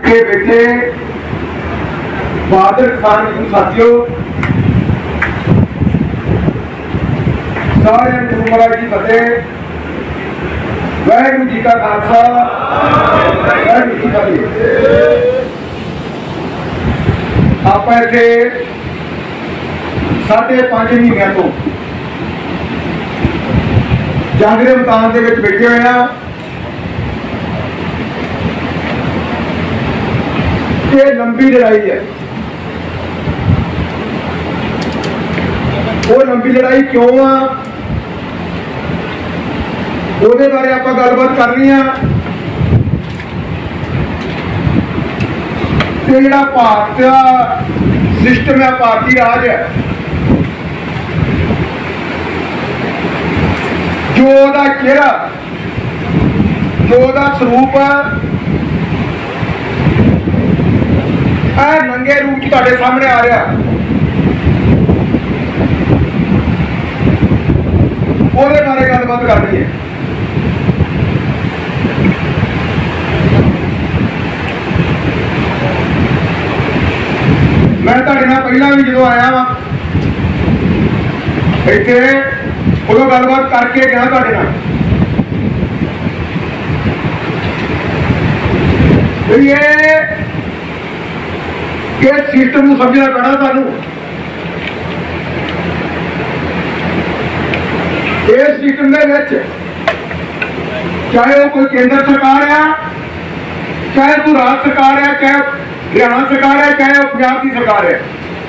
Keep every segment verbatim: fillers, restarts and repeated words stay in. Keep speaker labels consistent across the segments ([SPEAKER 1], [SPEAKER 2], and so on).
[SPEAKER 1] के बेटे बहादुर किसान साथियों सारे गुरु महाराज की फतेह। वाहिगुरू जी का खालसा वाहिगुरू जी की फतेह। आप इत्थे साढ़े पांच महीनों तो जंग के मैदान के बैठे हुए हैं। ये लंबी लड़ाई है। वो लंबी लड़ाई क्यों आ ਉਹਦੇ बारे आप गलबात करनी है। जो भारत का सिस्टम है, भारतीय राज है, जो चेहरा जो स्वरूप है नंगे रूप तुहाडे सामने आ रहा। ਉਹਦੇ बारे गलबात करनी है। मैं तुहाडे नाल पहला भी जो आया वा इत्थे उदों गलबात करके गया तुहाडे नाल। ये इस सिस्टम को समझना पैना सानू। इस सिस्टम के चाहे वो कोई केंद्र सरकार है, चाहे कोई राज्य सरकार है, चाहे हरियाणा सरकार है, चाहे वो पंजाब की सरकार है,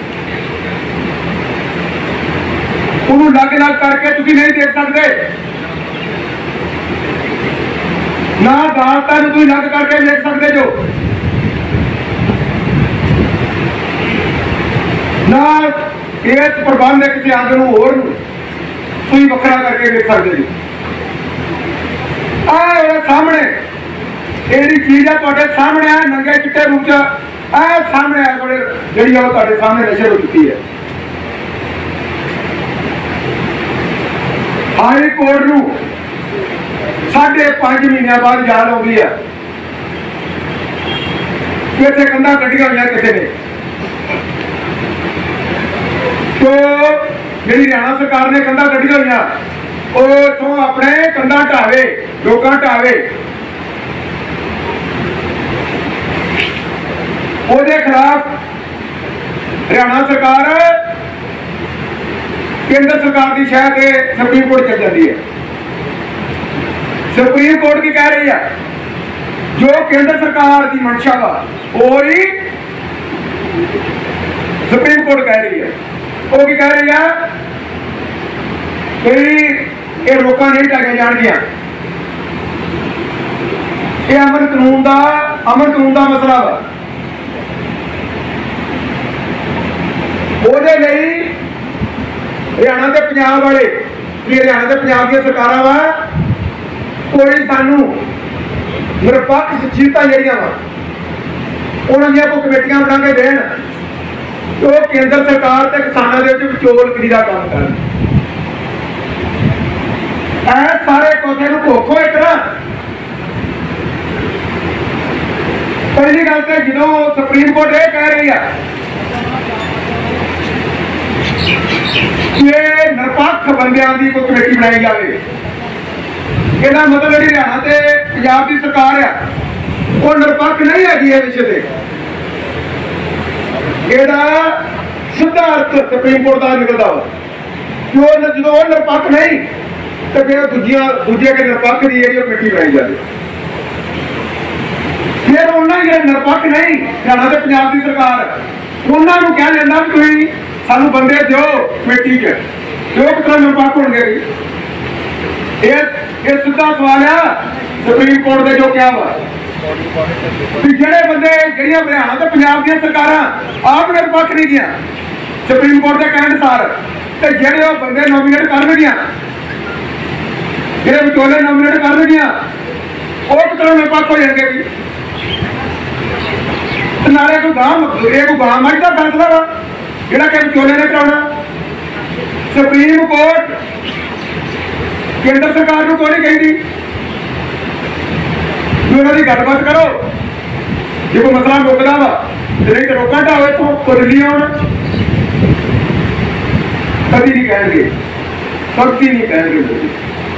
[SPEAKER 1] उन्होंने लग लग करके तुम नहीं देख सकते। ना अदालतों तुम लग करके देख सकते जो, ना इस प्रबंध किसी अंग को होर तुम वखरा करके देख सकते जो। आ सामने यही चीज है तुहाडे सामने है नंगे चिट्टे रूप च सामने है थोड़े जी सामने नशर हो चुकी है। हाई कोर्ट नूं साढ़े पांच महीनों बाद याद आती है कि इतने कंधा कटिया हुई किसी ने। तो जी हरियाणा सरकार ने कंधा कटिया हुई इतों अपने कंधा ढावे लोग ढावे ਉਹਦੇ खिलाफ हरियाणा सरकार केंद्र सरकार की शह से सुप्रीम कोर्ट चल जाती है। सुप्रीम कोर्ट की कह रही है जो केंद्र सरकार की मंशा वा वो ही सुप्रीम कोर्ट कह रही है। वो की कह रही है कि ये रोका नहीं ढाई जाएगी। ये अमन कानून का अमन कानून का मसला वा। ਉਹਦੇ ਲਈ हरियाणा के पंजाब वाले हरियाणा के पंजाब दी सरकारां वा कोई सानू निरपक्ष शख्सियतां जिहड़ियां वा उन्हां दी कोई कमेटियां बना के देण तो केंद्र सरकार ते किसानां दे विच विचोलगिरी दा काम करन। ऐ सारे कोसे नूं भोखो इक ना। पहली गल ते जदों सुप्रीम कोर्ट ये कह रही है ये निरपक्ष बंदियां की कोई कमेटी बनाई जाए, इसका मतलब जी हरियाणा से पंजाब की सरकार है वो निरपक्ष नहीं है इस विषय से। इसका सीधा अर्थ सुप्रीम कोर्ट का निकलता हो जो जो निरपक्ष नहीं तो फिर दूजिया दूजे के निरपक्ष की जी कमेटी बनाई जाए। फिर उन्होंने निरपक्ष नहीं हरियाणा से पंजाब की सरकार उन्होंने कह लेना तुम सानू बंदे दो कमेटी च जो कितना निरपक्ष होंगे। ये सीधा सवाल है सुप्रीम कोर्ट ने जो क्या वा जेडे बंदे जड़ियां हरियाणा तो पंजाब दी सरकारां आप निरपक्ष नहीं गया सुप्रीम कोर्ट के कहने अनुसार ते जेडे वो बंदे नॉमिनेट कर गया जेडे विचोले नॉमिनेट कर गया वो कितना निरपक्ष हो जाएंगे जी। नाले कोई गांव ये कोई गांव मज का फैसला वा जिहड़ा कि विचोले ने कराउणा। सुप्रीम कोर्ट केंद्र सरकार को नहीं कही उन्होंने गलबात करो जो कोई मसला मुकदा वा तो नहीं तो रोका ढाओ इतों को दिल्ली आना कभी नहीं कहेंगे कभी नहीं कहेंगे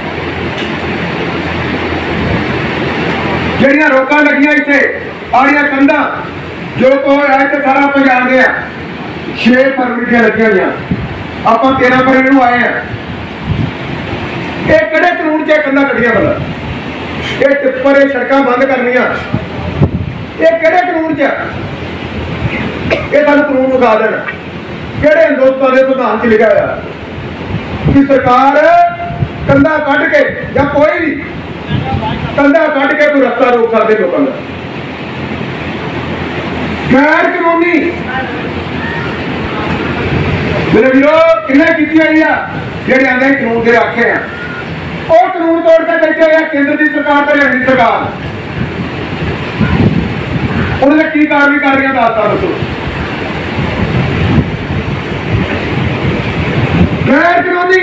[SPEAKER 1] जड़िया रोक लगिया इतने आड़िया कंधा जो तो तो सारा आप जानते हैं छे फरवरी दियां लगिया हुई आप तेरह फरवरी को आए हैं ये किहड़े कानून च कंधा कटिया पता ये टिप्पर सड़क बंद करनिया ये किहड़े कानून च ये सानू कानून विखा देन किहड़े हिंदुस्तान के संविधान च लिखा हुआ कि सरकार कंधा कट के या कोई भी कंधा कट के कोई रस्ता रोक सकते लोगों का गैर कानूनी मेरे वीरो किन्ने की हुई है जेडे आंदे कानून के आखे हैं वो कानून तोड़ के बैठे हुए केंद्र की सरकार तो हरियाणा सरकार उन्होंने की कार्रवाई कर रही है दाता दसो गैर कानूनी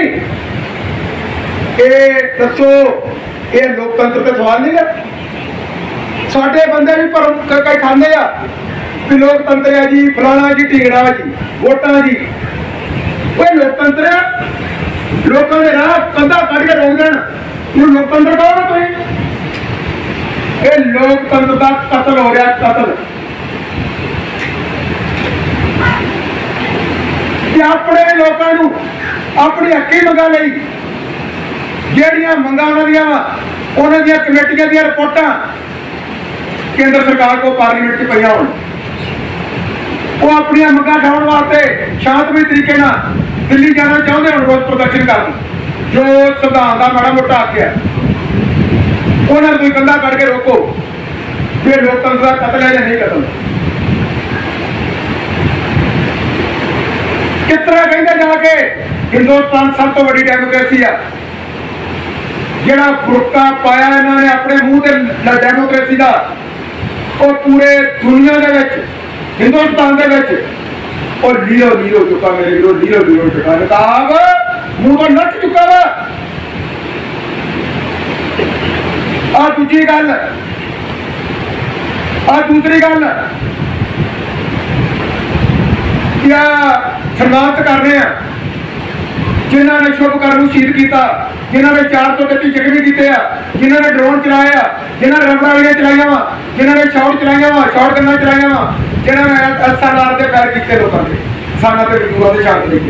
[SPEAKER 1] ये दसो ये लोकतंत्र का सवाल नहीं है साडे बंदे भी पर कई खाने आ कि लोकतंत्र है जी फलाना जी ढींगड़ा जी वोटा जी वो लोकतंत्र है लोगों के राह कंधा कट के रोक देना ये लोकतंत्र कहो ना तुम ये लोकतंत्र का कतल हो रहा कतल अपने लोगों अपनी हकी मंगा ली ਜਿਹੜੀਆਂ ਮੰਗਾਂ ਉਹਨਾਂ ਦੀਆਂ ਵਾ ਉਹਨਾਂ ਦੀਆਂ ਕਮੇਟੀਆਂ ਦੀਆਂ ਰਿਪੋਰਟਾਂ ਕੇਂਦਰ ਸਰਕਾਰ ਕੋਲ ਪਾਰਲੀਮੈਂਟ 'ਚ ਪਈਆਂ ਹੋਣ ਉਹ ਆਪਣੀਆਂ ਮੰਗਾਂ ਉਠਾਉਣ ਵਾਸਤੇ ਸ਼ਾਂਤਮਈ ਤਰੀਕੇ ਨਾਲ ਦਿੱਲੀ ਜਾਣਾ ਚਾਹੁੰਦੇ ਹੁਣ ਰੋਸ ਪ੍ਰਦਰਸ਼ਨ ਕਰਨ ਜੋ ਸੰਵਿਧਾਨ ਦਾ ਮਾੜਾ ਮੋਟਾ ਆਖਿਆ ਉਹਨਾਂ ਨੂੰ ਕੰਧਾ ਕੱਢ ਕੇ ਰੋਕੋ ਫਿਰ ਲੋਕਤੰਤਰ ਦਾ ਕਤਲ ਹੈ ਜਾਂ ਨਹੀਂ ਕਤਲ ਕਿਸ ਤਰ੍ਹਾਂ ਕਹਿੰਦੇ ਜਾ ਕੇ ਹਿੰਦੁਸਤਾਨ ਸਭ ਤੋਂ ਵੱਡੀ ਡੈਮੋਕ੍ਰੇਸੀ ਆ ਜਿਹੜਾ ਫੁਰਕਾ ਪਾਇਆ ਇਹਨਾਂ ਨੇ ਆਪਣੇ ਮੂੰਹ ਤੇ ਡੈਮੋਕ੍ਰੇਸੀ ਦਾ ਉਹ ਪੂਰੇ ਦੁਨੀਆ ਦੇ ਵਿੱਚ ਹਿੰਦੁਸਤਾਨ ਦੇ ਵਿੱਚ और लीरो लीरो चुका मेरे लीरो लीरो लीरो चुका किताब मुंह तो नच चुका वा और दूसरी गल और दूसरी गल क्या सम्मानित कर रहे हैं जिन्होंने शुभ कर्म शहीद किया जिन्होंने चार सौ तेती जख्मी किए जिन्होंने ड्रोन चलाया जिन्होंने रबड़ा वालियां चलाइया वा जिन्होंने शॉट चलाइया वा शॉट गन्ना चलाइया वा जिन्होंने एस एल आर के पैर किए लोगों के किसानों के मजदूरों के शब्द लिखे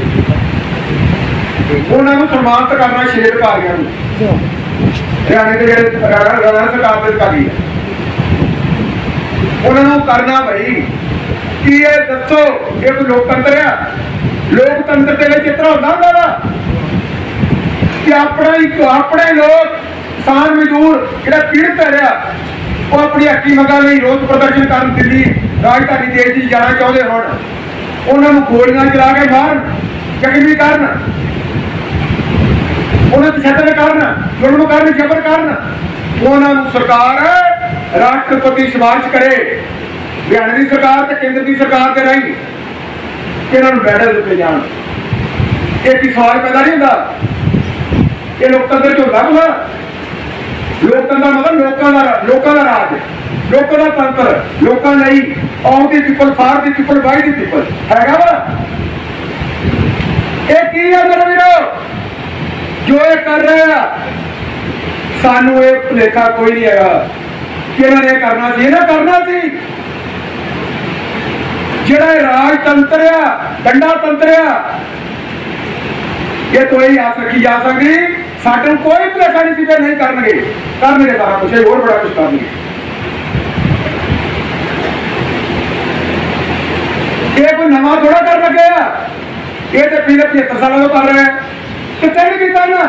[SPEAKER 1] उन्होंने सम्मानित करना छे अधिकारियों हरियाणे के जो हरियाणा सरकार के अधिकारी उन्होंने करना भाई कि ये दसो ये कोई लोकतंत्र है लोकतंत्र के लिए इतना होता वा कि अपना ही अपने लोग किसान मजदूर जो पीड़ित रहा वो अपनी हकी मंगा नहीं रोस प्रदर्शन कर दिल्ली राजधानी देश की जाना चाहते हो उन्होंने गोलियां चला के मारन जख्मी करन उन्हें तशद्दद करन जुल्म करन जबर करन उन्होंने सरकार राष्ट्रपति सिफारिश करे हरियाणा की सरकार ते केंद्र की सरकार के राही इन्होंने मैडल दिते जान एक ही सवाल पैदा नहीं होता ये लोकतंत्र च होता भला लोकतंत्र मतलब लोगों का लोगों का राज लोगों का तंत्र लोगों नहीं of the people for the people by the people हैगा वा ये की है मेरे वीरो जो ये कर रहे हैं सानू ये भुलेखा कोई नहीं है कि इन्होंने करना सी इन्हें करना सी जिहड़ा राजतंत्र आ डंडा तंत्र आ ये तो यही आस रखी जा सकती साडे कोई भुलेखा नहीं सीधे नहीं करनगे करनगे सारा कुछ और बड़ा कुछ करनगे ये कोई नवा थोड़ा कर लगे ये तो पिछले पचहत्तर साल तो कर रहे हैं कितने नहीं किया ना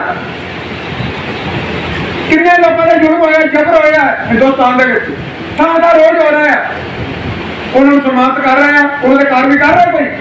[SPEAKER 1] किन्ने लोगों का जुर्म होया जबर होया हिंदुस्तान के थां थां रोज हो रहा है उन्होंने सम्मानित कर रहे हैं उन्होंने कार्रवाई कर रहे हैं कोई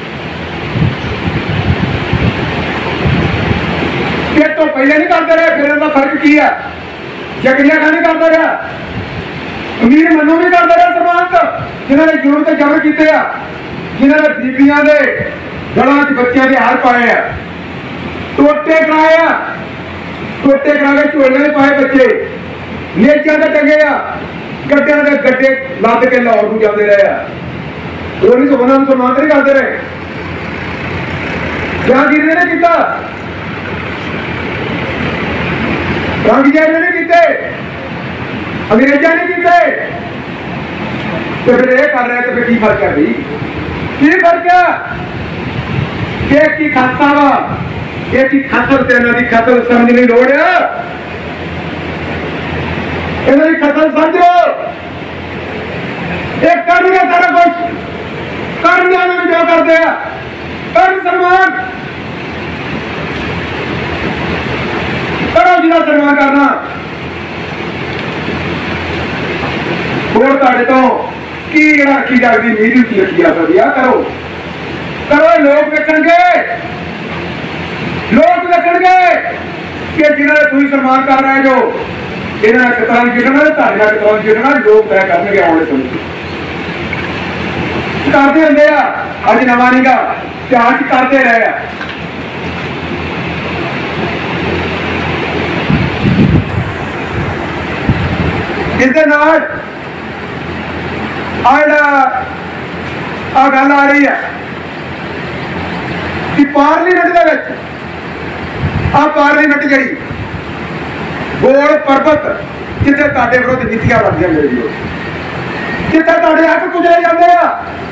[SPEAKER 1] ये तो पहले नहीं करते रहे फिर इनका फर्क की है जगरिया का नहीं करता रहा अमीर मनु नहीं करता रहा सम्मानित जिन्होंने जुर्म से जबर किए जिन्होंने बीबियां के गलों च बच्चों के हार पाए हैं टोटे कराए टोटे करा के झोले पाए बच्चे नेचा तो टंगे गड्डियां के गड्डे लद के लाहौर को जाते रहे आ, वो नहीं सोना सलमान नहीं करते रहे। जहांगीर ने किया, रंगजैन ने किए, अंग्रेजा ने किए, तो फिर ये कर रहे तो फिर की फर्क है भाई, की फर्क है कि की खासा वा ये की खसल ते इन्हां दी खसल समझनी लोड़ है, इन्हां दी खसल समझो। ये कर लिया सारा कुछ, कर लिया जो करते हैं, कर सलमान करो जिला सलमान करना। और तुहाडे तो की रखी जाती नीति की रखी जा सकती है, करो करो लोग देखणगे, लोग देखणगे कि जिन्होंने तुम सलमान कर रहे जो इन्होंने कितना जितना तारीख कितना जितना लोग तय करने आने समय करते होंगे। अज नवा नहीं गा ध्यान करते रहे इस गल आ रही है कि पार्लीमेंट आ पार्लीमेंट जी गोल परबत जिथे तुहाडे विरुद्ध नीतियां बनदियां मेरे जी, जिथे तुहाडे हक कुचले जाते हैं,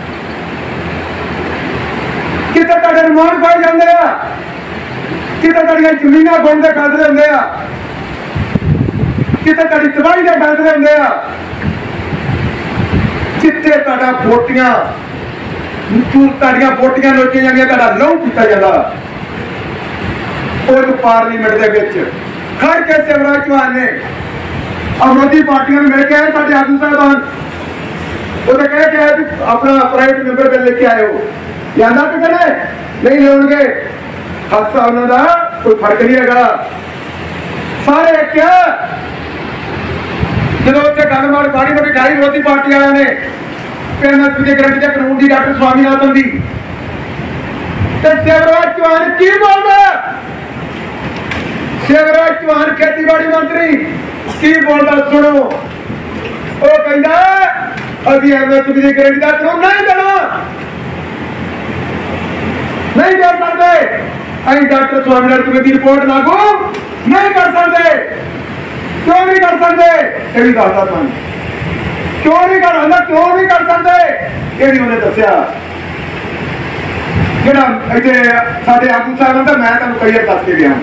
[SPEAKER 1] जिथे तुहाडे रिमांड पाए जाते हैं, जिथे तुहाडियां जमीनां गुण के फैसले होंगे आ, जिथे तुहाडी तबाही के फैसले होंगे आ, जिथे तुहाडा वोटियां तुहाडियां वोटियां लोचियां जांदियां, तुहाडा लहू पीता जांदा, उस पार्लीमेंट दे विच खड़ के शिवराज चौहान ने विरोधी पार्टियों में मिल के आए साडे आगू साहबान, वो तो कह के आए अपना प्राइवेट मैंबर बिल लेके आए हो, लिया किसी ने नहीं लियागे, हादसा उन्होंने कोई फर्क नहीं है। सारे क्या जो उत्थे गलबात माड़ी मोटी खाई विरोधी पार्टी वाले ने एमएसपी के गारंटी के कानून की डॉक्टर स्वामीनाथन की, शिवराज चौहान की बोलता, शिवराज चौहान खेतीबाड़ी मंत्री की बोलता सुनो, वो कहता अभी एमएसपी की गारंटी का कानून नहीं देना, नहीं दे सकते, अभी डॉक्टर स्वामीनाथन कमेटी रिपोर्ट लागू नहीं कर सकते। क्यों नहीं कर सकते ये भी दसदा तुहानूं, क्यों नहीं कर सकते, क्यों नहीं कर सकते ये भी उन्हें दस्सिया। जिहड़ा इत्थे साडे आगू साहब दा मैं तुहानूं कई बार दस के गया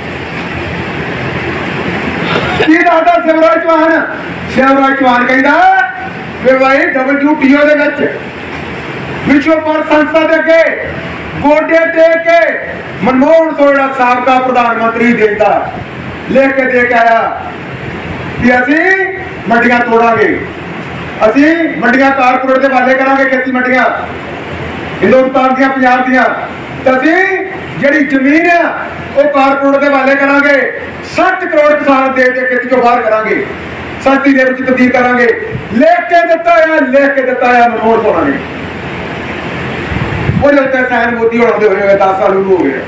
[SPEAKER 1] की दसदा शिवराज चौहान, शिवराज चौहान कहता वे भाई डब्ल्यू टी ओ दे विच विश्व पर संस्था दे अगे गोडे टेक के मनमोहन सोहरा साबका प्रधानमंत्री देता लिख के दे के आया कि असी मंडियां तोड़ांगे, असी मंडियां कारपोरेट के वाले करांगे, खेती मंडियां हिंदुस्तान दियां पंजाब दियां, ते असी जिहड़ी जमीन है वो कारपोरेट के वाले करांगे, सठ करोड़ किसान दे के खेती चों बाहर करांगे, सस्ती दे विच तब्दील करांगे, लिख के दिता है, लिख के दिता है मनमोहन सोहरा ने। वो जो साइन मोदी होने हुए दस साल हो गए,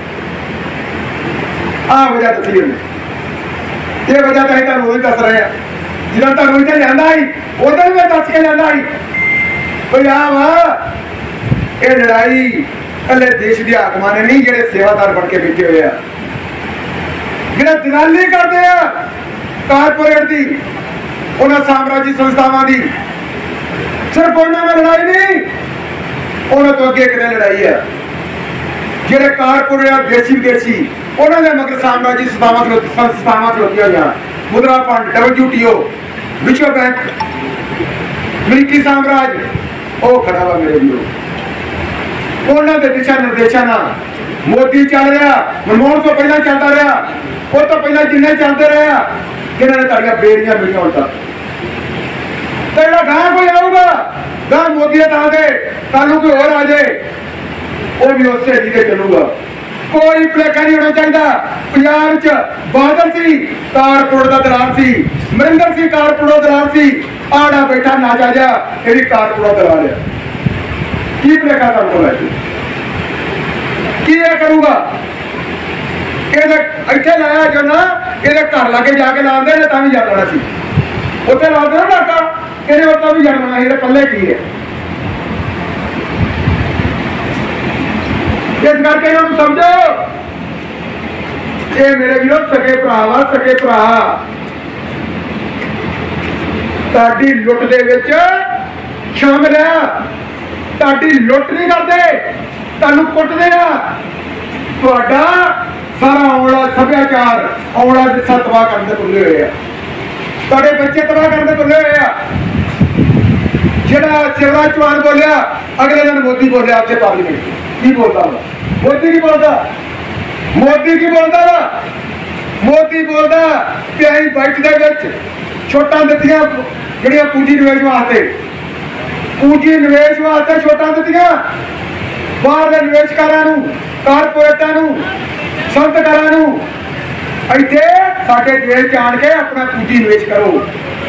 [SPEAKER 1] आ वजह दसी उन्हें, ये वजह तो अं तुम दस रहे हैं, जिदा तुम इतने लिया ही उधर भी दस के लिया ही भाई आ वाह ये लड़ाई कले देश के हाकमां ने नहीं, जेडे सेवादार बन के बैठे हुए हैं, जेडे दलाली करते हैं कारपोरेट की उन्होंने साम्राज्य संस्थावां की, सिर्फ उन्होंने लड़ाई नहीं, उन्होंने तो अगे एक लड़ाई है जेडे कारपोरेट देसी विदेशी उन्होंने मगर साम्राज्य संस्थावां खलोतियां हुई, मुद्रा फंड, डब्ल्यू टी ओ, विश्व बैंक, अमरीकी साम्राज्य वो खड़ा हुआ मेरे भी, उन्होंने दिशा निर्देशों ना मोदी चल रहा, मनमोहन तो पहला चलता रहा, वो तो पहला जिन्हें चलते रहे जिन्होंने ताड़ियां बेड़ियां मिलियां उन तक, तो जो गांव कोई आऊगा गांव मोदी के नाम से कल कोई और आ जाए वो भी उस से चलूगा, कोई भुलेखा नहीं होना चाहिए। पंजाब च बादल सी कारपोरेट का दलाल सी, मरिंदर सिंह कारपोरेट दलाल सी, आड़ा बैठा ना जा जा ये भी कारपोरेट दलाल है, की भुलेखा कर की ये करूगा इतने लाया जो ना ये घर लागे जाके ला दे भी जा लेना सी, उत्थे ला देना नाका ਇਹਦੇ ਵਰਗਾ ਵੀ ਜਨਮਣਾ ਇਹਦੇ ਪੱਲੇ ਕੀ ਹੈ। ਇਸ ਕਰਕੇ ਇਹਨਾਂ ਨੂੰ ਸਮਝੋ, ਇਹ ਮੇਰੇ ਵੀਰੋ ਸਕੇ ਭਰਾ ਵਾ, ਸਕੇ ਭਰਾ ਤੁਹਾਡੀ ਲੁੱਟ ਦੇ ਵਿੱਚ ਸ਼ਾਮਿਲ ਆ। ਤੁਹਾਡੀ ਲੁੱਟ ਨਹੀਂ ਕਰਦੇ, ਤੁਹਾਨੂੰ ਕੁੱਟਦੇ ਆ। ਤੁਹਾਡਾ ਸਾਰਾ ਆਉਣ ਵਾਲਾ ਸੱਭਿਆਚਾਰ, ਆਉਣ ਵਾਲਾ ਵਿਰਸਾ ਤਬਾਹ ਕਰਨ ਦੇ ਤੁਲੇ ਹੋਏ ਆ। ਤੁਹਾਡੇ ਬੱਚੇ ਤਬਾਹ ਕਰਨ ਦੇ ਤੁਲੇ ਹੋਏ ਆ। ਜਿਹੜਾ ਸ਼ਿਵਰਾਜ ਚੌਹਾਨ ਬੋਲਿਆ, ਅਗਲੇ ਦਿਨ ਮੋਦੀ ਬੋਲਿਆ ਆਪਸੇ ਪਾਰਲੀਮੈਂਟ ਕੀ ਬੋਲਦਾ ਵਾ? ਮੋਦੀ ਕੀ ਬੋਲਦਾ? ਮੋਦੀ ਕੀ ਬੋਲਦਾ ਵਾ? ਮੋਦੀ ਬੋਲਦਾ ਕਿ ਅਸੀਂ ਬਜਟ ਦੇ ਵਿੱਚ ਛੋਟਾਂ ਦਿੱਤੀਆਂ, ਜਿਹੜੀਆਂ ਪੂੰਜੀ ਨਿਵੇਸ਼ ਵਾਸਤੇ, ਪੂੰਜੀ ਨਿਵੇਸ਼ ਵਾਸਤੇ ਛੋਟਾਂ ਦਿੱਤੀਆਂ ਬਾਹਰ ਦੇ ਨਿਵੇਸ਼ਕਾਰਾਂ ਨੂੰ, ਕਾਰਪੋਰੇਟਾਂ ਨੂੰ, ਸੰਤਕਾਰਾਂ ਨੂੰ। ਇੱਥੇ ਸਾਡੇ ਦੇਸ਼ ਚ ਆਣ ਕੇ ਆਪਣਾ ਪੂੰਜੀ ਨਿਵੇਸ਼ ਕਰੋ।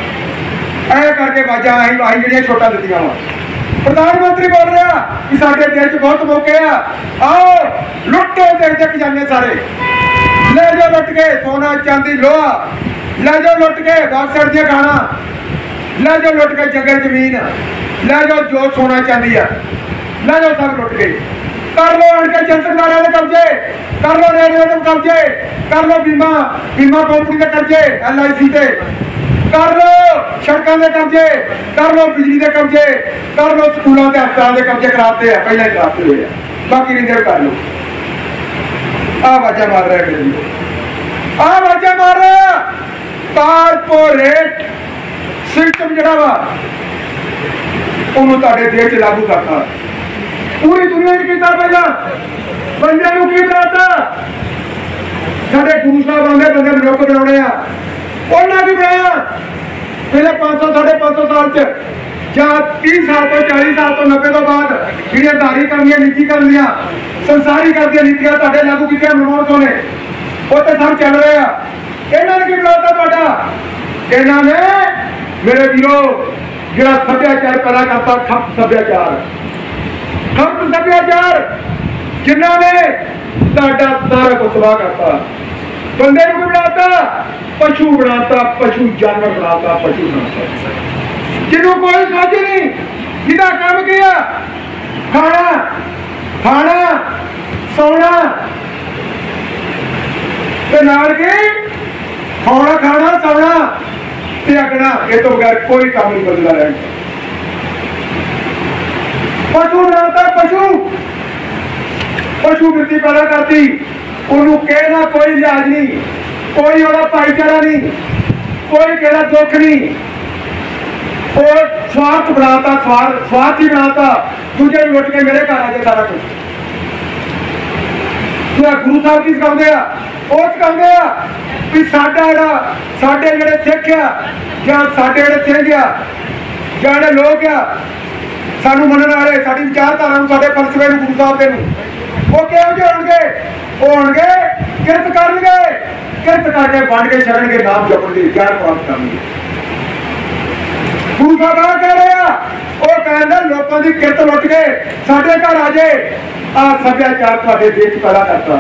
[SPEAKER 1] ਇਹ ਕਰਕੇ ਵਾਜਾਂ ਅਸੀਂ ਆਹੀ ਜਿਹੜੀਆਂ ਛੋਟਾਂ ਦਿੱਤੀਆਂ ਵਾ। ਪ੍ਰਧਾਨ ਮੰਤਰੀ ਬੋਲ ਰਿਹਾ ਕਿ ਸਾਡੇ ਦੇਸ਼ ਚ ਬਹੁਤ ਮੌਕੇ ਆ, ਆਓ ਲੁੱਟੋ ਦੇਖ ਦੇਖ ਜਾਂਦੇ ਸਾਰੇ। ਲੈ ਜਾਓ ਲੁੱਟ ਕੇ ਸੋਨਾ ਚਾਂਦੀ ਲੋਹਾ, ਲੈ ਜਾਓ ਲੁੱਟ ਕੇ ਬਾਕਸਰ ਦੀਆਂ ਖਾਣਾ, ਲੈ ਜਾਓ ਲੁੱਟ ਕੇ ਜੰਗਲ ਜ਼ਮੀਨ, ਲੈ ਜਾਓ ਜੋ ਸੋਨਾ ਚਾਂਦੀ ਆ, ਲੈ ਜਾਓ ਸਭ ਲੁੱਟ ਕੇ। ਕਰ ਲੋ ਆਣ ਕੇ ਜਨਤਕਾਰਾਂ ਦੇ ਕਬਜ਼ੇ, ਕਰ ਲੋ ਰੇਲਵੇ ਦੇ ਕਬਜ਼ੇ, ਕਰ ਲੋ ਬੀਮਾ ਬੀਮਾ ਕੰਪਨੀ ਦੇ ਕਬਜ਼ੇ, ਐਲ ਆਈ ਸੀ ਤੇ ਕਰ ਲੋ, ਸੜਕਾਂ ਦੇ ਕਬਜ਼ੇ ਕਰ ਲੋ, ਬਿਜਲੀ ਦੇ ਕਬਜ਼ੇ ਕਰ ਲੋ, ਸਕੂਲਾਂ ਤੇ ਹਸਪਤਾਲਾਂ ਦੇ ਕਬਜ਼ੇ ਕਰਾਤੇ ਆ, ਪਹਿਲਾਂ ਹੀ ਕਰਾਤੇ ਹੋਏ ਆ, ਬਾਕੀ ਨਹੀਂ ਦੇਰ ਕਰ ਲੋ। ਆ ਵਾਜਾ ਮਾਰ ਰਿਹਾ ਮੇਰੇ, ਆ ਵਾਜਾ ਮਾਰ ਰਿਹਾ। ਕਾਰਪੋਰੇਟ ਸਿਸਟਮ ਜਿਹੜਾ ਵਾ ਉਹਨੂੰ ਤੁਹਾਡੇ ਦੇਸ਼ ਚ ਲਾਗੂ ਕਰਤਾ, ਪੂਰੀ ਦੁਨੀਆ ਚ ਕੀਤਾ। ਪਹਿਲਾਂ ਬੰਦਿਆਂ ਨੂੰ ਕੀ ਬਣਾਤਾ? ਸਾਡੇ ਗੁਰੂ ਸਾਹਿਬ ਆਉਂਦੇ ਬੰਦੇ ਮਨੁੱਖ ਬਣਾਉਣੇ ਆ, ਉਹਨਾਂ ਕੀ ਬਣਾਇਆ? ਪਹਿਲੇ ਪੰਜ ਸੌ ਸਾਢੇ ਪੰਜ ਸੌ ਸਾਲ ਚ ਜਾਂ ਤੀਹ ਸਾਲ ਤੋਂ ਚਾਲੀ ਸਾਲ ਤੋਂ ਨੱਬੇ ਤੋਂ ਬਾਅਦ ਜਿਹੜੀਆਂ ਧਾਰੀ ਕਰਨੀਆਂ, ਨੀਤੀ ਕਰਨੀਆਂ, ਸੰਸਾਰੀ ਕਰਦੀਆਂ ਨੀਤੀਆਂ ਤੁਹਾਡੇ ਲਾਗੂ ਕੀਤੀਆਂ ਮਨਮੋਹਨ ਸਿੰਘ ਨੇ, ਉਹ ਤੇ ਸਭ ਚੱਲ ਰਹੇ ਆ। ਇਹਨਾਂ ਨੇ ਕੀ ਬਣਾਤਾ ਤੁਹਾਡਾ? ਇਹਨਾਂ ਨੇ ਮੇਰੇ ਵੀਰੋ ਜਿਹੜਾ ਸੱਭਿਆਚਾਰ ਪੈਦਾ ਕਰਤਾ, ਖਪਤ ਸੱਭਿਆਚਾਰ, ਖਪਤ ਸੱਭਿਆਚਾਰ ਜਿਨ੍ਹਾਂ ਨੇ ਤੁਹਾਡਾ ਸਾਰਾ ਕੁਝ ਤਬਾਹ ਕਰਤਾ। ਬੰਦੇ ਨੂੰ ਕੀ ਬਣਾਤਾ? ਪਸ਼ੂ ਬਣਾਤਾ, ਪਸ਼ੂ ਜਾਨਵਰ ਬਣਾਤਾ, ਪਸ਼ੂ ਬਣਾਤਾ ਜਿਹਨੂੰ ਕੋਈ ਸਮਝ ਨਹੀਂ, ਜਿਹਦਾ ਕੰਮ ਕੀ ਆ? ਖਾਣਾ ਖਾਣਾ ਸੌਣਾ ਤੇ ਨਾਲ ਕੀ? ਖਾਣਾ ਖਾਣਾ ਸੌਣਾ ਤੇ ਅਗਣਾ, ਇਹ ਤੋਂ ਬਗੈਰ ਕੋਈ ਕੰਮ ਨਹੀਂ ਬਦਲਾ ਰਹਿਣ। ਪਸ਼ੂ ਬਣਾਤਾ, ਪਸ਼ੂ ਪਸ਼ੂ ਵ੍ਰਿੱਤੀ ਪੈਦਾ ਕਰਤੀ। ਉਹਨੂੰ ਕਹਿਣਾ ਕੋਈ ਲਿਹਾਜ਼ ਨਹੀਂ, ਕੋਈ ਉਹਦਾ ਭਾਈਚਾਰਾ ਨਹੀਂ, ਕੋਈ ਕਿਹੜਾ ਦੁੱਖ ਨਹੀਂ। ਉਹ ਸਵਾਰਥ ਬਣਾਤਾ, ਸਵਾਰਥ ਸਵਾਰਥੀ ਬਣਾਤਾ। ਦੂਜੇ ਨੂੰ ਲੁੱਟ ਕੇ ਮੇਰੇ ਘਰ ਆ ਜਾਏ ਸਾਰਾ ਕੁਝ। ਗੁਰੂ ਸਾਹਿਬ ਕੀ ਸਿਖਾਉਂਦੇ ਆ? ਉਹ ਸਿਖਾਉਂਦੇ ਆ ਵੀ ਸਾਡਾ ਜਿਹੜਾ ਸਾਡੇ ਜਿਹੜੇ ਸਿੱਖ ਆ ਜਾਂ ਸਾਡੇ ਜਿਹੜੇ ਸਿੰਘ ਆ ਜਾਂ ਜਿਹੜੇ ਲੋਕ ਆ ਸਾਨੂੰ ਮੰਨਣ ਵਾਲੇ, ਸਾਡੀ ਵਿਚਾਰਧਾਰਾ ਨੂੰ, ਸਾਡੇ ਫਲਸਫੇ ਨੂੰ, ਗੁਰੂ ਸਾਹਿਬ ਦੇ ਨੂੰ, ਉਹ ਕਿਹੋ ਜਿਹੇ ਹੋਣਗੇ? ਉਹ ਹੋਣਗੇ ਕਿਰਤ ਕਰਨਗੇ, ਕਿਰਤ ਕਰਕੇ ਵੰਡ ਕੇ ਛੱਡਣਗੇ, ਨਾਮ ਜਪਣਗੇ, ਗਿਆਨ ਪ੍ਰਾਪਤ ਕਰਨਗੇ। ਗੁਰੂ ਸਾਹਿਬ ਆ ਕਹਿ ਰਹੇ ਆ, ਉਹ ਕਹਿੰਦਾ ਲੋਕਾਂ ਦੀ ਕਿਰਤ ਲੁੱਟ ਕੇ ਸਾਡੇ ਘਰ ਆ ਜਾਏ। ਆ ਸੱਭਿਆਚਾਰ ਤੁਹਾਡੇ ਦੇਸ਼ ਪੈਦਾ ਕਰਤਾ,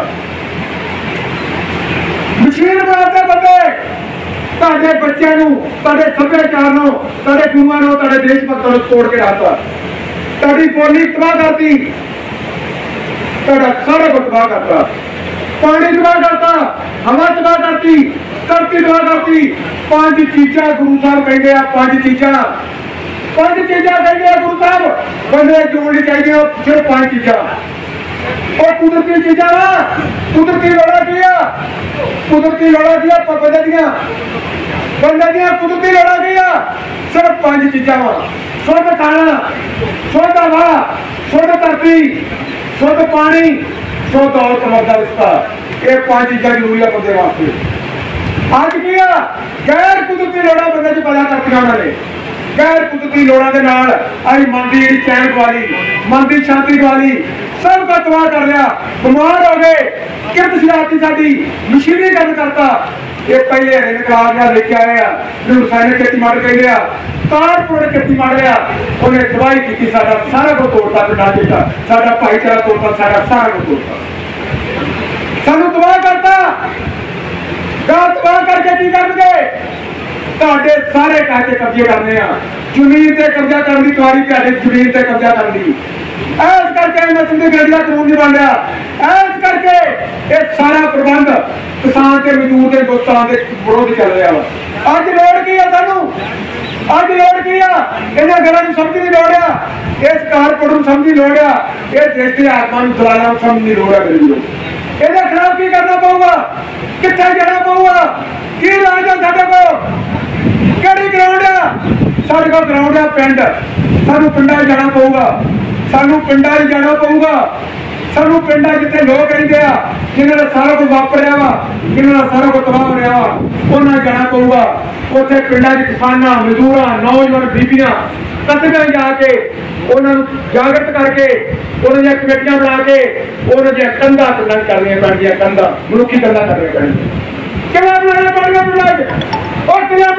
[SPEAKER 1] ਮਸ਼ੀਨ ਬਣਾਤੇ ਬੰਦੇ। ਤੁਹਾਡੇ ਬੱਚਿਆਂ ਨੂੰ, ਤੁਹਾਡੇ ਸੱਭਿਆਚਾਰ ਨੂੰ, ਤੁਹਾਡੇ ਗੁਰੂਆਂ ਨੂੰ, ਤੁਹਾਡੇ ਦੇਸ਼ ਭਗਤਾਂ ਨੂੰ ਤੋੜ ਕੇ ਰੱਖਤਾ। ਤੁਹਾਡੀ ਬੋਲੀ ਤਬਾਹ ਕਰਤੀ, ਤੁਹਾਡਾ ਸਾਰਾ ਕੁਝ ਤਬਾਹ ਕਰਤਾ। ਪਾਣੀ ਤਬਾਹ ਕਰਤਾ, ਹਵਾ ਤਬਾਹ ਕਰਤੀ, ਧਰਤੀ ਤਬਾਹ ਕਰਤੀ। ਪੰਜ ਚੀਜ਼ਾਂ ਗੁਰੂ ਸਾਹਿਬ ਕਹਿੰਦੇ ਆ, ਪੰਜ ਚੀਜ਼ਾਂ ਪੰਜ ਚੀਜ਼ਾਂ ਕਹਿੰਦੇ ਆ ਗੁਰੂ ਸਾਹਿਬ ਬੰਦੇ ਜੋੜਨੀ ਚਾਹੀਦੀਆਂ, ਸਿਰਫ ਪੰਜ ਚੀਜ਼ਾਂ। ਉਹ ਕੁਦਰਤੀ ਚੀਜ਼ਾਂ ਵਾ, ਕੁਦਰਤੀ ਲੋੜਾਂ ਕੀ ਆ? ਕੁਦਰਤੀ ਲੋੜਾਂ ਕੀ ਆ? ਬੰਦੇ ਦੀਆਂ ਬੰਦੇ ਦੀਆਂ ਕੁਦਰਤੀ ਲੋੜਾਂ ਕੀ ਆ? ਸਿਰਫ ਪੰਜ ਚੀਜ਼ਾਂ ਵਾ। ਸ਼ੁੱਧ ਖਾਣਾ, ਸ਼ੁੱਧ ਹਵਾ, ਸ਼ੁੱਧ ਧਰਤੀ, ਸ਼ੁੱਧ ਪਾਣੀ, ਸ਼ੁੱਧ ਔਰਤ ਮਰਦ ਦਾ ਰਿਸ਼ਤਾ। ਇਹ ਪੰਜ ਚੀਜ਼ਾਂ ਜ਼ਰੂਰੀ ਆ ਬੰਦੇ ਵਾਸਤੇ। ਅੱਜ ਕੀ ਆ? ਗੈਰ ਕੁਦਰਤੀ ਲੋੜਾਂ ਬੰਦੇ ਚ ਪੈਦਾ ਕਰਤੀਆਂ ਉਹਨਾਂ ਨੇ। ਗੈਰ ਕੁਦਰਤੀ ਲੋੜਾਂ ਦੇ ਨਾਲ ਅਸੀਂ ਮਨ ਦੀ ਜਿਹੜੀ ਚੈਨ ਗਵਾ ਲਈ, ਮਨ ਦੀ ਸ਼ਾਂਤੀ ਗਵਾ ਲਈ, ਸਭ ਦਾ ਤਬਾਹ ਕਰ ਲਿਆ। ਬਿਮਾਰ ਹੋ ਗਏ, ਕਿਰਤ ਸ਼ਰਾਰਤੀ ਸਾਡੀ ਮਸ਼ੀਨੀਕਰਨ ਕਰਤਾ। ਇਹ ਪਹਿਲੇ ਹਰੇ ਨਿਕਾਲ ਲੈ ਕੇ ਆਏ ਆ, ਜਿਹਨੂੰ ਰਸਾਇਣਕ ਖੇਤੀ ਮਾਰ ਕਹਿੰਦੇ ਆ, ਕਾਰਪੋਰੇਟ ਖੇਤੀ ਮਾਰ ਲਿਆ। ਉਹਨੇ ਦਵਾਈ ਕੀਤੀ, ਸਾਡਾ ਸਾਰਾ ਕੁਝ ਤੋੜਤਾ, ਪਿੰਡਾਂ ਚ ਸਾਡਾ ਭਾਈਚਾਰਾ ਤੋੜਤਾ, ਸਾਡਾ ਸਾਰਾ ਕੁਝ ਤੋੜਤਾ, ਸਾਨੂੰ ਤਬਾਹ ਕਰਤਾ। ਗਾਂ ਤਬਾਹ ਕਰਕੇ ਕੀ ਕਰਨਗੇ? ਤੁਹਾਡੇ ਸਾਰੇ ਕਾਕੇ ਕਬਜ਼ੇ करने आ ਜ਼ਮੀਨ ਤੇ ਕਬਜ਼ਾ ਕਰਨ ਦੀ ਤੁਹਾਡੀ ਤੁਹਾਡੇ ਜ਼ਮੀਨ ਤੇ ਕਬਜ਼ਾ ਕਰਨ ਦੀ ਇਸ ਕਰਕੇ ਨਸਲ ਦੀ ਗਰਜਾ ਕਾਨੂੰਨ ਨਹੀਂ ਬਣ ਰਿਹਾ ਇਸ ਕਰਕੇ ਇਹ ਸਾਰਾ ਪ੍ਰਬੰਧ ਕਿਸਾਨ ਤੇ ਮਜ਼ਦੂਰ ਦੇ ਦੋਸਤਾਂ ਦੇ ਵਿਰੋਧ ਚੱਲ ਰਿਹਾ ਵਾ ਅੱਜ ਲੋੜ ਕੀ ਆ ਸਾਨੂੰ ਅੱਜ ਲੋੜ ਕੀ ਆ ਇਹਨਾਂ ਗੱਲਾਂ ਨੂੰ ਸਮਝਣ ਦੀ ਲੋੜ ਆ ਇਸ ਕਾਰਪੋਰੇਟ ਨੂੰ ਸਮਝਣ ਦੀ ਲੋੜ ਆ ਇਹ ਦੇਸ਼ ਦੇ ਆਤਮਾ ਨੂੰ ਦਲਾਲਾਂ ਨੂੰ ਸਮਝਣ ਦੀ ਲੋੜ ਆ ਮੇਰੇ ਵੀਰੋ ਇਹਦੇ ਖਿਲਾਫ ਕੀ ਕਰਨਾ ਪਊਗਾ ਕਿੱਥੇ ਜਾਣਾ ਪਊਗਾ ਕੀ ਇਲਾਜ ਆ ਸਾਡੇ ਕੋਲ ਕਿਹੜੀ ਗਰਾਊਂਡ ਆ ਸਾਡੇ ਕੋਲ ਗਰਾਊਂਡ ਆ ਪਿੰਡ ਸਾਨੂੰ ਪਿੰਡਾਂ ਜਾਣਾ ਪਊਗਾ ਸਾਨੂੰ ਪਿੰਡਾਂ ਜਾਣਾ ਪਊਗਾ ਸਾਨੂੰ ਪਿੰਡਾਂ ਜਿੱਥੇ ਲੋਕ ਰਹਿੰਦੇ ਆ ਜਿਨ੍ਹਾਂ ਦਾ ਸਾਰਾ ਕੁਝ ਵਾਪਰਿਆ ਵਾ ਜਿਨ੍ਹਾਂ ਦਾ ਸਾਰਾ ਕੁਝ ਤਬਾਹ ਹੋ ਰਿਹਾ ਵਾ ਉਹਨਾਂ ਜਾਣਾ ਪਊਗਾ ਉੱਥੇ ਪਿੰਡਾਂ 'ਚ ਕਿਸਾਨਾਂ ਮਜ਼ਦੂਰਾਂ ਨੌਜਵਾਨ ਬੀਬੀਆਂ ਕਸਬਿਆਂ ਜਾ ਕੇ ਉਹਨਾਂ ਨੂੰ ਜਾਗਰਤ ਕਰਕੇ ਉਹਨਾਂ ਦੀਆਂ ਕਮੇਟੀਆਂ ਬਣਾ ਕੇ ਉਹਨਾਂ ਦੀਆਂ ਕੰਧਾਂ ਪਿੰਡਾਂ ਕਰਨੀਆਂ ਪੈਣਗੀਆਂ ਕੰਧਾਂ ਮਨੁੱਖੀ ਕੰਧਾਂ ਕਰਨੀਆਂ ਪੈਣਗੀਆਂ ਕਿਵੇਂ ਬਣਾਉਣਾ ਪਊਗਾ ਪਿੰਡਾਂ 'ਚ ਉਹ ਕਿਵੇਂ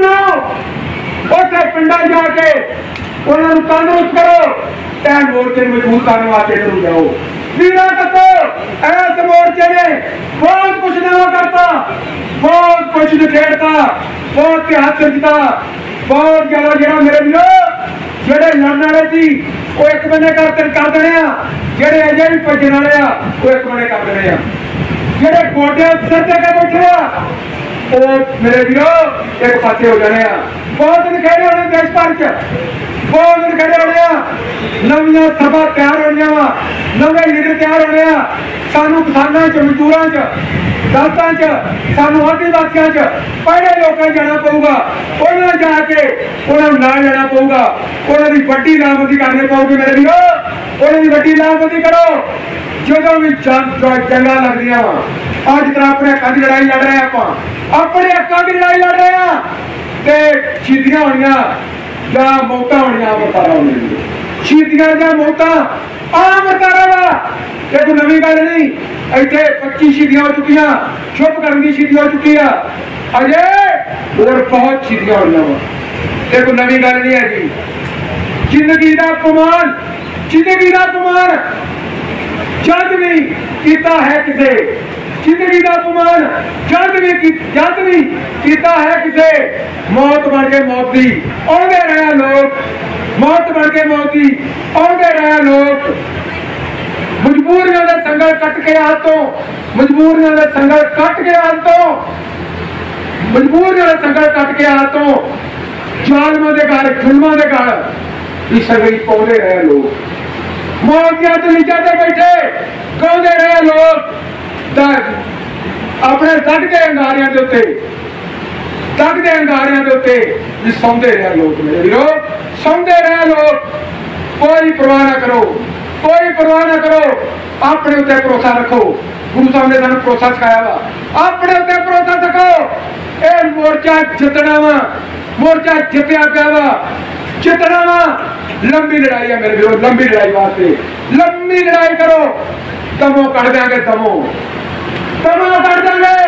[SPEAKER 1] ਬਣਾਓ ਉੱਥੇ ਪਿੰਡਾਂ ਜਾ ਕੇ ਉਹਨਾਂ ਨੂੰ ਤੰਦਰੁਸਤ ਕਰੋ ਤੇ ਮੋਰਚੇ ਨੂੰ ਮਜ਼ਬੂਤ ਕਰਨ ਵਾਸਤੇ ਜ਼ਰੂਰ ਜਾਓ ਵੀਰਾਂ ਕੱਟੋ ਇਸ ਮੋਰਚੇ ਨੇ ਬਹੁਤ ਕੁਝ ਨਵਾਂ ਕਰਤਾ ਬਹੁਤ ਕੁਝ ਨਿਖੇੜਤਾ ਬਹੁਤ ਇਤਿਹਾਸ ਰਚਤਾ ਬਹੁਤ ਜ਼ਿਆਦਾ ਜਿਹੜਾ ਮੇਰੇ ਵੀਰੋ ਜਿਹੜੇ ਲੜਨ ਵਾਲੇ ਸੀ ਉਹ ਇੱਕ ਬੰਨੇ ਕਰ ਕਰ ਦੇਣੇ ਆ ਜਿਹੜੇ ਅਜੇ ਵੀ ਭੱਜਣ ਵਾਲੇ ਆ ਉਹ ਇੱਕ ਬੰਨੇ ਕਰ ਦੇਣੇ ਆ ਜਿਹੜੇ ਗੋਡਿਆਂ ਸਿਰ ਤੇ ਕੇ ਬੈਠੇ ਆ ਉਹ ਮੇਰੇ ਵੀਰੋ ਇੱਕ ਪਾਸੇ ਹੋ ਜਾਣੇ ਆ ਬਹੁਤ ਨਿਖੇੜੇ ਹੋਣੇ ਦੇਸ਼ ਭਰ ਚ ਬਹੁਤ ਨਿਖੇੜੇ ਹੋਣੇ ਆ ਨਵੀਆਂ ਸਭਾ ਤਿਆਰ ਹੋਣੀਆਂ ਵਾ ਨਵੇਂ ਲੀਡਰ ਤਿਆਰ ਹੋਣੇ ਆ ਸਾਨੂੰ ਕਿਸਾਨਾਂ ਚ ਮਜ਼ਦੂਰਾਂ ਚ ਦਲਤਾਂ ਚ ਸਾਨੂੰ ਆਦਿਵਾਸੀਆਂ ਚ ਪੜ੍ਹੇ ਲੋਕਾਂ ਜਾਣਾ ਪਊਗਾ ਉਹਨਾਂ ਜਾ ਕੇ ਉਹਨਾਂ ਨੂੰ ਨਾਲ ਲੈਣਾ ਪਊਗਾ ਉਹਨਾਂ ਦੀ ਵੱਡੀ ਲਾਮਬੰਦੀ ਕਰਨੀ ਪਊਗੀ ਮੇਰੇ ਵੀਰੋ ਉਹਨਾਂ ਦੀ ਵੱਡੀ ਲਾਮਬੰਦੀ ਕਰੋ ਜਦੋਂ ਵੀ ਜੰਗਾਂ ਲੱਗਦੀਆਂ ਵਾ ਅੱਜ ਤਰ੍ਹਾਂ ਆਪਣੇ ਹੱਕਾਂ ਦੀ ਲੜਾਈ ਲੜ ਰਹੇ ਆਪਾਂ ਆਪਣੇ ਹੱਕਾਂ ਦੀ ਲੜਾਈ ਲੜ ਰਹੇ ਆ ਤੇ ਸ਼ਹੀਦੀਆਂ ਹੋਣੀਆਂ ਜਾਂ ਮੌਤਾਂ ਹੋਣੀਆਂ ਵਰਤਾਰਾ ਹੋਣੀਆਂ ਸ਼ਹੀਦੀਆਂ ਜਾਂ ਮੌਤਾਂ ਆਮ ਵਰਤਾਰਾ ਵਾ ਇਹ ਕੋਈ ਨਵੀਂ ਗੱਲ ਨਹੀਂ ਇੱਥੇ ਪੱਚੀ ਸ਼ਹੀਦੀਆਂ ਹੋ ਚੁੱਕੀਆਂ ਚੁੱਪ ਕਰਨ ਦੀ ਸ਼ਹੀਦੀ ਹੋ ਚੁੱਕੀ ਆ ਅਜੇ ਹੋਰ ਬਹੁਤ ਸ਼ਹੀਦੀਆਂ ਹੋਣੀਆਂ ਵਾ ਇਹ ਕੋਈ ਨਵੀਂ ਗੱਲ ਨਹੀਂ ਹੈਗੀ ਜ਼ਿੰਦਗੀ ਦਾ ਅਪਮਾਨ ਜ਼ਿੰਦਗੀ ਦਾ ਅਪਮਾਨ ਜਦ ਵੀ ਕੀਤਾ ਹੈ ਕਿਸੇ ਜ਼ਿੰਦਗੀ ਦਾ ਅਪਮਾਨ ਜਦ ਵੀ ਜਦ ਵੀ ਕੀਤਾ ਹੈ ਕਿਸੇ ਮੌਤ ਬਣ ਕੇ ਮੌਤ ਦੀ ਆਉਂਦੇ ਰਹੇ ਲੋਕ ਮੌਤ ਬਣ ਕੇ ਮੌਤ ਦੀ ਆਉਂਦੇ ਰਹੇ ਲੋਕ ਮਜਬੂਰੀਆਂ ਦੇ ਸੰਗਲ ਕੱਟ ਕੇ ਆ ਤੋਂ ਮਜਬੂਰੀਆਂ ਦੇ ਸੰਗਲ ਕੱਟ ਕੇ ਆ ਤੋਂ ਮਜਬੂਰੀਆਂ ਦੇ ਸੰਗਲ ਕੱਟ ਕੇ ਆ ਤੋਂ ਜ਼ਾਲਮਾਂ ਦੇ ਘਰ ਜ਼ੁਲਮਾਂ ਦੇ ਘਰ ਇਸ ਸੰਗਲ ਪਾਉਂਦੇ ਰਹੇ ਲੋਕ ਮੌਤ ਦੀਆਂ ਦਲੀਜਾਂ ਤੇ ਬੈਠੇ ਗਾਉਂਦੇ ਰਹੇ ਲੋਕ ਆਪਣੇ ਤੱਕ ਦੇ ਅੰਗਾਰਿਆਂ ਦੇ ਉੱਤੇ ਤੱਕ ਦੇ ਅੰਗਾਰਿਆਂ ਦੇ ਉੱਤੇ ਵੀ ਸੌਂਦੇ ਰਹੇ ਲੋਕ ਮੇਰੇ ਵੀਰੋ ਸੌਂਦੇ ਰਹੇ ਲੋਕ ਕੋਈ ਪਰਵਾਹ ਨਾ ਕਰੋ ਕੋਈ ਪਰਵਾਹ ਨਾ ਕਰੋ ਆਪਣੇ ਉੱਤੇ ਭਰੋਸਾ ਰੱਖੋ ਗੁਰੂ ਸਾਹਿਬ ਨੇ ਸਾਨੂੰ ਭਰੋਸਾ ਸਿਖਾਇਆ ਵਾ ਆਪਣੇ ਉੱਤੇ ਭਰੋਸਾ ਰੱਖੋ ਇਹ ਮੋਰਚਾ ਜਿੱਤਣਾ ਵਾ ਮੋਰਚਾ ਜਿੱਤਿਆ ਪਿਆ ਵਾ ਜਿੱਤਣਾ ਵਾ ਲੰਬੀ ਲੜਾਈ ਹੈ ਮੇਰੇ ਵੀਰੋ ਲੰਬੀ ਲੜਾਈ ਵਾਸਤੇ ਲੰਬੀ ਲੜਾਈ ਕਰੋ ਦਮੋ ਕੱਢ ਦਿਆਂਗੇ ਦਮੋ ਦਮੋ ਕੱਢ ਦਿਆਂਗੇ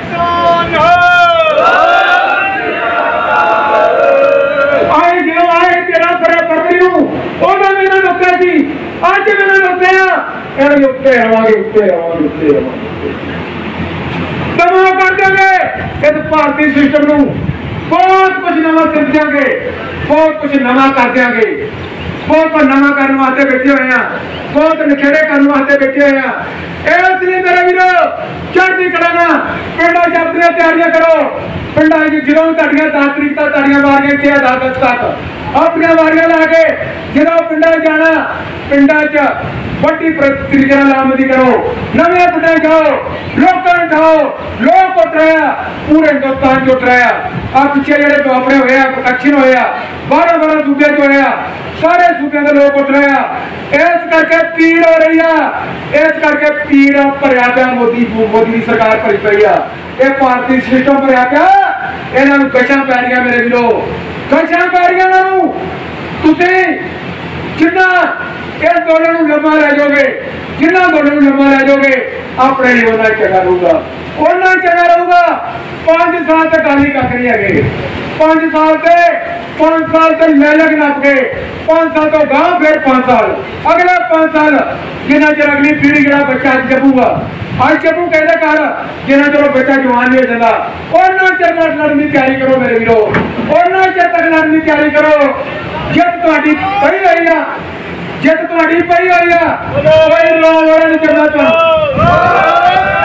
[SPEAKER 1] ਆਏ ਜਿਉਂ ਆਏ ਤੇਰਾ ਕਰੇ ਪਰਦੀ ਨੂੰ ਉਹਦਾ ਮੈਨੂੰ ਰੁਕਿਆ ਸੀ ਅੱਜ ਮੈਨੂੰ ਰੁਕਿਆ ਇਹਨਾਂ ਉੱਤੇ ਰਵਾਂਗੇ ਉੱਤੇ ਰਵਾਂਗੇ ਉੱਤੇ ਰਵਾਂਗੇ ਦਮੋ ਕੱਢ ਦਿਆਂਗੇ ਇਸ ਭਾਰਤੀ ਸਿਸਟਮ ਨੂੰ ਬਹੁਤ ਕੁਝ ਨਵਾਂ ਸਿੱਖ ਦਿਆਂਗੇ ਬਹੁਤ ਕੁਝ ਨਵਾਂ ਕਰ ਦਿਆਂਗੇ ਬਹੁਤ ਨਵਾਂ ਕਰਨ ਵਾਸਤੇ ਬੈਠੇ ਹੋਏ ਆ ਬਹੁਤ ਨਿਖੇੜੇ ਕਰਨ ਵਾਸਤੇ ਬੈਠੇ ਹੋਏ ਆ ਇਸ ਲਈ ਮੇਰੇ ਵੀਰੋ ਚੜ੍ਹਦੀ ਕਲਾ ਨਾਲ ਪਿੰਡਾਂ 'ਚ ਆਪਣੀਆਂ ਤਿਆਰੀਆਂ ਕਰੋ ਪਿੰਡਾਂ 'ਚ ਜਦੋਂ ਤੁਹਾਡੀਆਂ ਦਸ ਤਰੀਕ ਤੱਕ ਤਾੜੀਆਂ ਮਾਰੀਆਂ ਇੱਥੇ ਦਸ ਅਗਸਤ ਤੱਕ ਆਪਣੀਆਂ ਵਾਰੀਆਂ ਲਾ ਕੇ ਜਦੋਂ ਪਿੰਡਾਂ ਜਾਣਾ ਪਿੰਡਾਂ 'ਚ ਵੱਡੀ ਤਰੀਕੇ ਨਾਲ ਲਾਮਬੰਦੀ ਕਰੋ ਨਵੇਂ ਪਿੰਡਾਂ ਜਾਓ ਲੋਕਾਂ ਨੂੰ ਜਾਓ ਲੋਕ ਉੱਠ ਰਹੇ ਆ ਪੂਰੇ ਹਿੰਦੁਸਤਾਨ 'ਚ ਉੱਠ ਰਹੇ ਆ ਆ ਪਿੱਛੇ ਜਿਹੜੇ ਦੁਆਪਰੇ ਹੋਏ ਆ ਪ੍ਰਦਰਸ਼ਨ ਹੋਏ ਆ ਬਾਰਾਂ ਬਾਰਾਂ ਸੂਬਿਆਂ 'ਚ ਹੋਏ ਆ ਸਾਰੇ ਸੂਬਿਆਂ ਦੇ ਲੋਕ ਉੱਠ ਰਹੇ ਆ ਇਸ ਕਰਕੇ ਪੀੜ ਹੋ ਰਹੀ ਆ ਇਸ ਕਰਕੇ ਪੀੜ ਭਰਿਆ ਪਿਆ ਮੋਦੀ ਮੋਦੀ ਦੀ ਸਰਕਾਰ ਭਰੀ ਪਈ ਆ ਇਹ ਭਾਰਤੀ ਸਿਸਟਮ ਭਰਿਆ ਪਿਆ ਇਹਨਾਂ ਨੂੰ ਗਸ਼ਾਂ ਪੈ ਰਹੀਆਂ ਮੇਰੇ ਵੀਰੋ ਗਸ਼ਾਂ ਪੈ ਰਹੀਆਂ ਇਹਨਾਂ ਨੂੰ ਤੁਸੀਂ ਜਿੰਨਾ ਇਸ ਅੰਦੋਲਨ ਨੂੰ ਲੰਮਾ ਲੈ ਜਾਓਗੇ ਜਿੰਨਾ ਅੰਦੋਲਨ ਨੂੰ ਲੰਮਾ ਲੈ ਜਾਓਗੇ ਆਪਣੇ ਲਈ ਉਹਨਾਂ ਚੰਗਾ ਰਹੂਗਾ ਉਹਨਾਂ ਚੰਗਾ ਰਹੂਗਾ ਪੰਜ ਸਾਲ ਤੱਕ ਗਾਲੀ ਕੱਖ ਨਹੀਂ ਹੈਗੇ ਪੰਜ ਸਾਲ ਤੇ ਪੰਜ ਸਾਲ ਤੇ ਲੈ ਲਗ ਨੱਪ ਗਏ ਪੰਜ ਸਾਲ ਤੋਂ ਗਾਂ ਫਿਰ ਪੰਜ ਸਾਲ ਅਗਲੇ ਪੰਜ ਸਾਲ ਜਿੰਨਾ ਚਿਰ ਅਗਲੀ ਪੀੜ੍ਹੀ ਜਿਹੜਾ ਬੱਚਾ ਜਪੂਗਾ ਅੱਜ ਜਪੂ ਕਹਿੰਦੇ ਕਰ ਜਿੰਨਾ ਚਿਰ ਬੱਚਾ ਜਵਾਨ ਨਹੀਂ ਹੋ ਜਾਂਦਾ ਉਹਨਾਂ ਚਿਰ ਲੜਨ ਦੀ ਤਿਆਰੀ ਕਰੋ ਮੇਰੇ ਵੀਰੋ चेर तक लड़ने की तैयारी करो। जित तुहाडी पई हुई आ, जित तुहाडी पई हुई आ, कोई रोड़ा नहीं चलना तुहानू,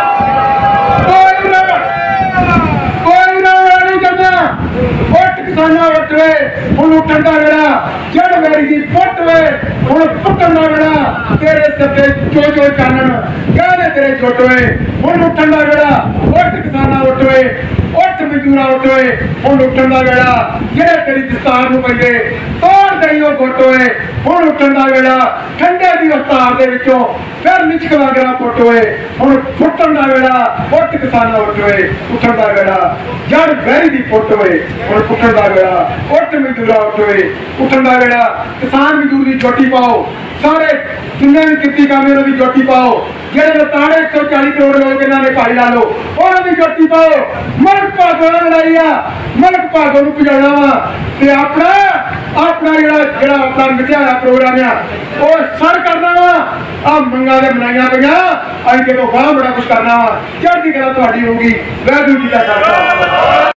[SPEAKER 1] किसाना उठ वे हुण उठण दा वेड़ा, जड़ मेरी दी पुट वे हुण पुटण दा वेड़ा, तेरे सते चो चो चानण गहरे तेरे छुट वे हुण उठण दा वेड़ा, उठ किसाना उठ वे, उठ मजदूरा उठ वे हुण उठण दा वेड़ा, जेड़े तेरी दस्तार नूं पईए तोड़ दई ओ गुट वे हुण उठण दा वेड़ा, ठंडे दी दस्तार दे विचों फिर निचकवा गरा पुट वे हुण फुटण दा वेड़ा, उठ किसाना उठ वे उठण दा वेड़ा, जड़ गहरी दी पुट वे हुण फुटण दा वेड़ा, उठ मजदूरा उठ वे उठण दा वेड़ा, किसान मजदूर दी चोटी पाओ, सारे जिन्हें भी किती काम उन्हों की चोटी पाओ, जेडे लताड़े एक सौ चालीस करोड़ लोग इन्हों ने पाई ला लो उन्हों की चोटी पाओ, मुल्क भागों ने लड़ाई आ, मुल्क भागों को भजाना वा ते अपना अपना जेड़ा जेड़ा अपना मिथ्या होया प्रोग्राम आ वो सर करना वा, आ मंगा दे बनाइया पईयां असीं ते बाहर बड़ा कुछ करना वा, चढ़दी कला तुहाडी होगी। वाहिगुरू जी का खालसा।